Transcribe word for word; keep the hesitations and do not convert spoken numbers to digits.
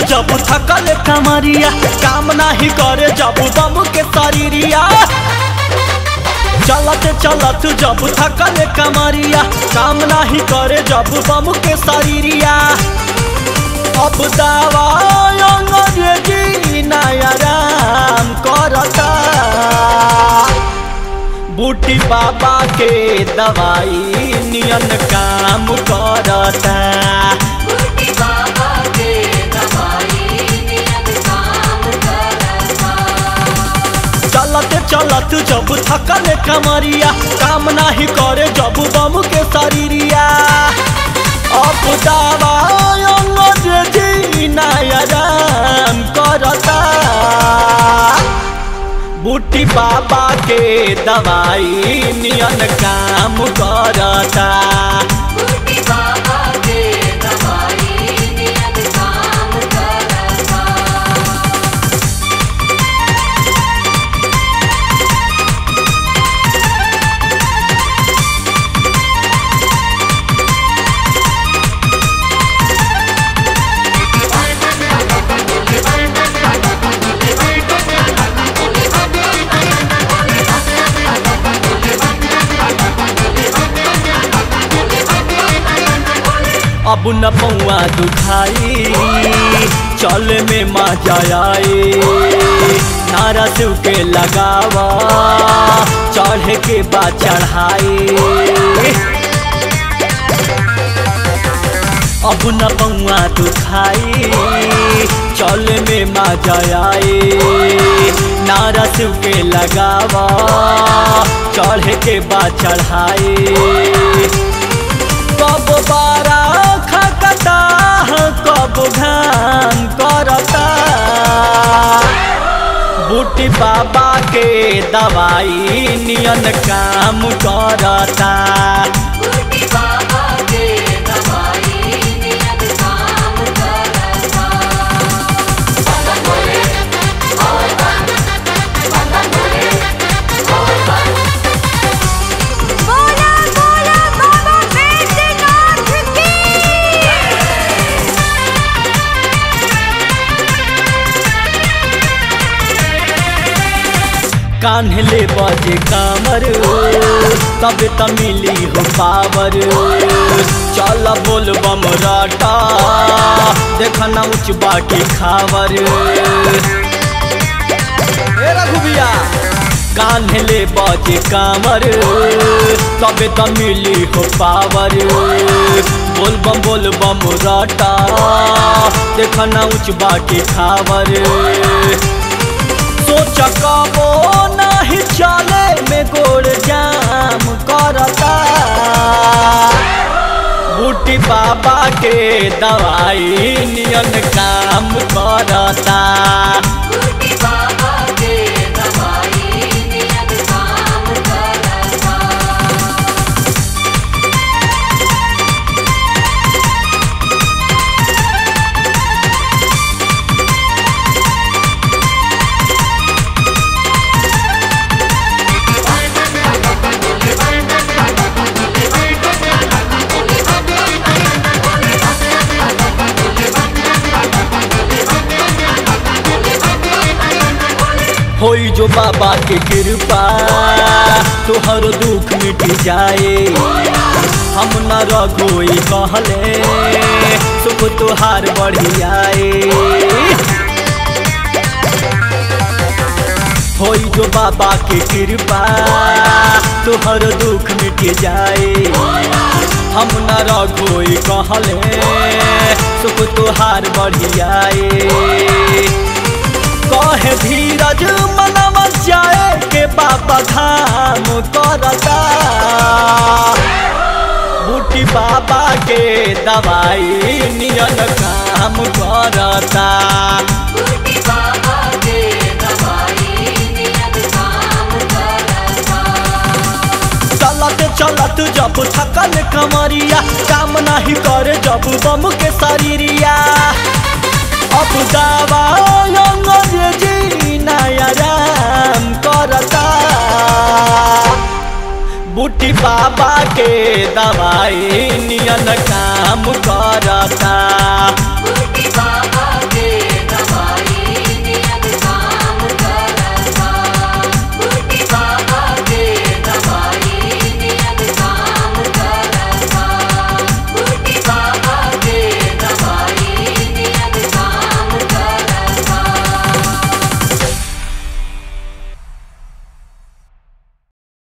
जब थकल कमरिया काम नहीं करे जब बम के शरीरिया। चलत चलत जब थकल कमरिया काम नहीं करे जब बम के शरीरिया। अब दवा अंग्रेजी नया राम करता बूटी बाबा के दवाई नियन काम करता। बूटी बाबा के दवाई नियन काम करता। चलत चलत जब थकल कमरिया काम नहीं करे जब बम के शरीरिया। अब दवा अंग्रेजी नया राम करता बूटी बाबा के दवाई नियन काम करता। बूटी बाबा के दवाई नियन काम करता। अब न पौआ दुखाई चल में मजा आए। नारा शिव के लगावा चढ़े के बाद चढ़ाए। अब न पौआ दुखाई चल में मजा आए। नारा शिव के लगावा चढ़े के बाद चढ़ाए। कब बारा खकता कब घाम करता बूटी बाबा के दवाई नियन काम करता। बूटी बाबा के दवाई नियन काम करता। बंदन बोले और बंद बंदन बोले और बंद। बोला बोला बाबा बैद्यनाथ की। कान्हले बजे कामर तब त मिली हो पावर। चल बोल बम राटा देखना उच बाटी खावर। ए रघुबिया कान्हले बजे कामर तब त मिली हो पावर। बोल बम बोल बम राटा देखना उच बाटी खावर। सोच कबो नहीं चले में गोड़ जाम करता बूटी बाबा के दवाई नियन काम करता। बूटी बाबा के दवाई नियन काम करता। होई जो बाबा के कृपा तोहर दुख मिट जाए। हम न रघोई कहले सुख तोहार बढ़ियाए। होई जो बाबा के कृपा तोहर दुख मिट जाए। हम न रघोई कहले सुख तोहार बढ़ियाए। कहे धीरज मनम जाए के बाबा धाम करता बूटी बाबा के दवाई नियन काम करता। बूटी बाबा के दवाई नियन काम करता। चलत चलत जब थकल कमरिया काम नहीं करे जब बम के शरीरिया। अब दवा अंग्रेजी नया राम करता बूटी बाबा के दवाई नियन काम करता।